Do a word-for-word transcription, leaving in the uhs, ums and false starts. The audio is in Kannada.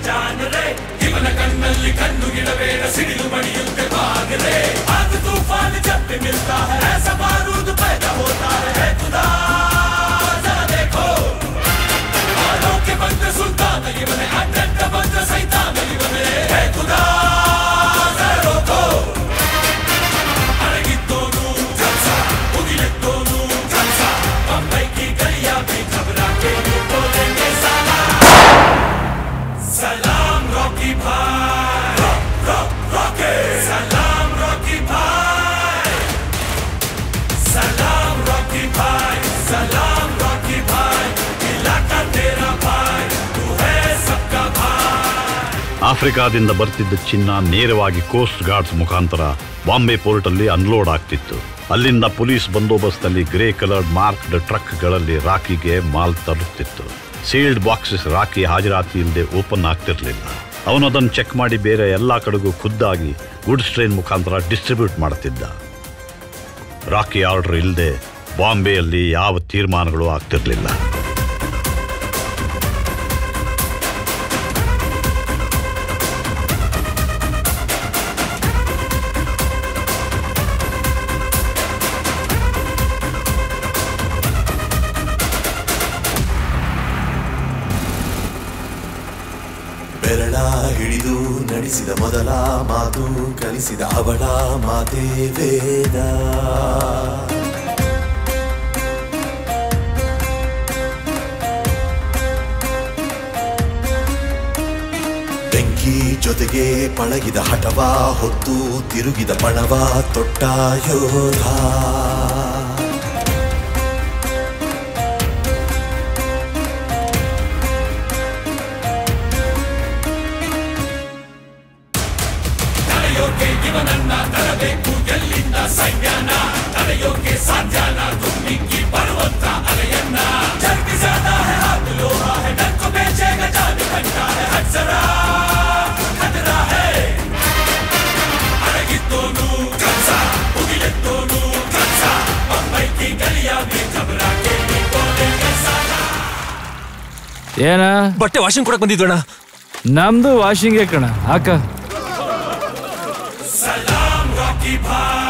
जान रे ಇವನ ಕಣ್ಣಲ್ಲಿ ಕಣ್ಣು ಗಿಡಬೇಡ ಸಿಡಿಲು ಬಡಿಯುತ್ತೆ ಬಾಗರೆ ಆಗ तूफान जब भी मिलता है ऐसा बारूद पैदा होता है खुदा जरा देखो आलों के बंदे सुल्तान ಇವನೇ ಅಡ್ಡ ಬಂದ ಸೈತಾನ ಇವನೇ है खुदा जरा रोको अड़गिದ್ದೋನು ಜಲ್ಸ ಉಗಿಲೆದ್ದೋನು ಜಲ್ಸ बम्बई की गलियां भी घबरा के बोलेंगे सलाम सलाम रॉकी भाई रॉक रॉक रॉकी सलाम रॉकी भाई सलाम रॉकी भाई सलाम रॉकी भाई इलाका तेरा भाई तू है सबका भाई ಆಫ್ರಿಕಾದಿಂದ ಬರ್ತಿದ್ದ ಚಿನ್ನ ನೇರವಾಗಿ ಕೋಸ್ಟ್ ಗಾರ್ಡ್ಸ್ ಮುಖಾಂತರ ಬಾಂಬೆ ಪೋರ್ಟ್ ಅಲ್ಲಿ ಅನ್ಲೋಡ್ ಆಗ್ತಿತ್ತು. ಅಲ್ಲಿಂದ ಪೊಲೀಸ್ ಬಂದೋಬಸ್ತ್ನಲ್ಲಿ ಗ್ರೇ ಕಲರ್ಡ್ ಮಾರ್ಕ್ಡ್ ಟ್ರಕ್ಗಳಲ್ಲಿ ರಾಕಿಗೆ ಮಾಲ್ ತರುತ್ತಿತ್ತು. ಸೀಲ್ಡ್ ಬಾಕ್ಸಸ್ ರಾಕಿ ಹಾಜರಾತಿ ಇಲ್ಲದೆ ಓಪನ್ ಆಗ್ತಿರ್ಲಿಲ್ಲ. ಅವನು ಅದನ್ನು ಚೆಕ್ ಮಾಡಿ ಬೇರೆ ಎಲ್ಲಾ ಕಡೆಗೂ ಖುದ್ದಾಗಿ ಗುಡ್ಸ್ ಟ್ರೈನ್ ಮುಖಾಂತರ ಡಿಸ್ಟ್ರಿಬ್ಯೂಟ್ ಮಾಡುತ್ತಿದ್ದ. ರಾಕಿ ಆರ್ಡರ್ ಇಲ್ಲದೆ ಬಾಂಬೆಯಲ್ಲಿ ಯಾವ ತೀರ್ಮಾನಗಳು ಆಗ್ತಿರ್ಲಿಲ್ಲ. ಬೆರಳ ಹಿಡಿದು ನಡೆಸಿದ ಮೊದಲ ಮಾತು ಕಲಿಸಿದ ಅವಳ ಮಾತೇ ವೇದ. ಬೆಂಕಿ ಜೊತೆಗೆ ಪಳಗಿದ ಹಠವ ಹೊತ್ತು ತಿರುಗಿದ ಪಣವ ತೊಟ್ಟ ಯೋಧ. ಇವನನ್ನ ತರಬೇಕು ಎಲ್ಲಿಂದ ಸೈನ್ಯನ ತಡೆಯೋಕೆ ಸಾಧ್ಯನ ತುಂಬಿಕ್ಕಿ ಬರುವಂತ ಅಲೆಯನ್ನ ಜಲ್ದಿ ಜ್ಯಾದಾ है हाथ लोहा है डर को बेचेगा जान घंटा है हट जरा खतरा है अड़गिದ್ದೋನು ಕನ್ಸ ಉಗಿಲೆದ್ದೋನು ಕನ್ಸ बम्बई की गलियां भी घबरा के बोलेंगे सलाम. ಏನ ಬಟ್ಟೆ ವಾಷಿಂಗ್ ಕೊಡಕ್ ಬಂದಿದ್ವಣ್ಣ. ನಮ್ದು ವಾಷಿಂಗ್ ಕಣ ಹಾಕ. सलाम रॉकी भाई